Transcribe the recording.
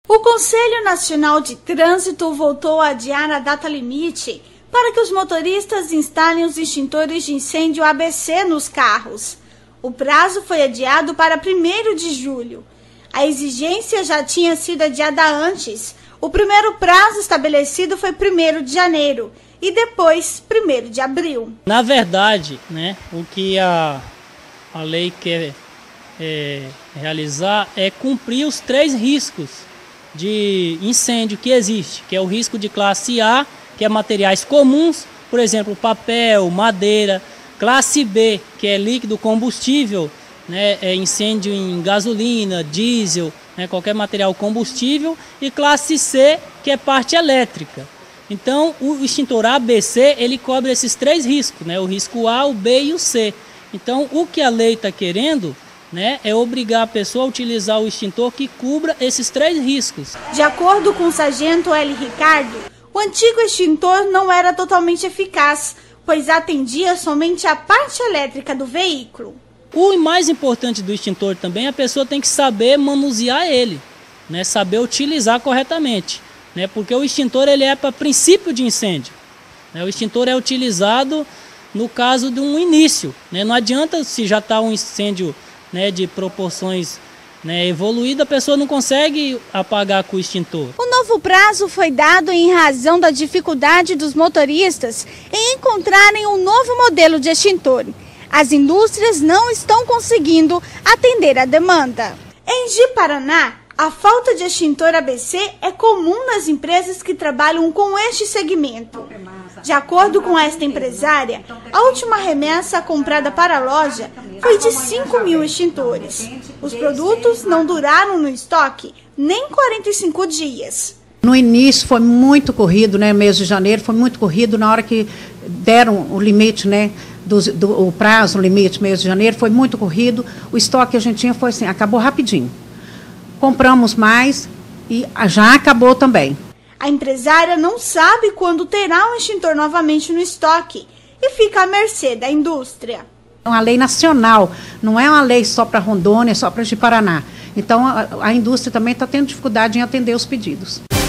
O Conselho Nacional de Trânsito voltou a adiar a data limite para que os motoristas instalem os extintores de incêndio ABC nos carros. O prazo foi adiado para 1º de julho. A exigência já tinha sido adiada antes. O primeiro prazo estabelecido foi 1º de janeiro e depois 1º de abril. Na verdade, o que a lei quer realizar é cumprir os 3 riscos de incêndio que existe, que é o risco de classe A, que é materiais comuns, por exemplo, papel, madeira; classe B, que é líquido combustível, é incêndio em gasolina, diesel, qualquer material combustível; e classe C, que é parte elétrica. Então, o extintor ABC, ele cobre esses 3 riscos, o risco A, o B e o C. Então, o que a lei está querendo é obrigar a pessoa a utilizar o extintor que cubra esses 3 riscos. De acordo com o sargento L. Ricardo, o antigo extintor não era totalmente eficaz, pois atendia somente a parte elétrica do veículo. O mais importante do extintor também, a pessoa tem que saber manusear ele, saber utilizar corretamente, porque o extintor ele é para princípio de incêndio. O extintor é utilizado no caso de um início, não adianta se já está um incêndio de proporções evoluídas, a pessoa não consegue apagar com o extintor. O novo prazo foi dado em razão da dificuldade dos motoristas em encontrarem um novo modelo de extintor. As indústrias não estão conseguindo atender a demanda. Em Ji-Paraná, a falta de extintor ABC é comum nas empresas que trabalham com este segmento. De acordo com esta empresária, a última remessa comprada para a loja foi de 5.000 extintores. Os produtos não duraram no estoque nem 45 dias. No início foi muito corrido, mês de janeiro foi muito corrido. Na hora que deram o limite, o prazo, o limite, mês de janeiro, foi muito corrido. O estoque que a gente tinha foi assim, acabou rapidinho. Compramos mais e já acabou também. A empresária não sabe quando terá um extintor novamente no estoque e fica à mercê da indústria. É uma lei nacional, não é uma lei só para Rondônia, só para Ji-Paraná. Então a indústria também está tendo dificuldade em atender os pedidos.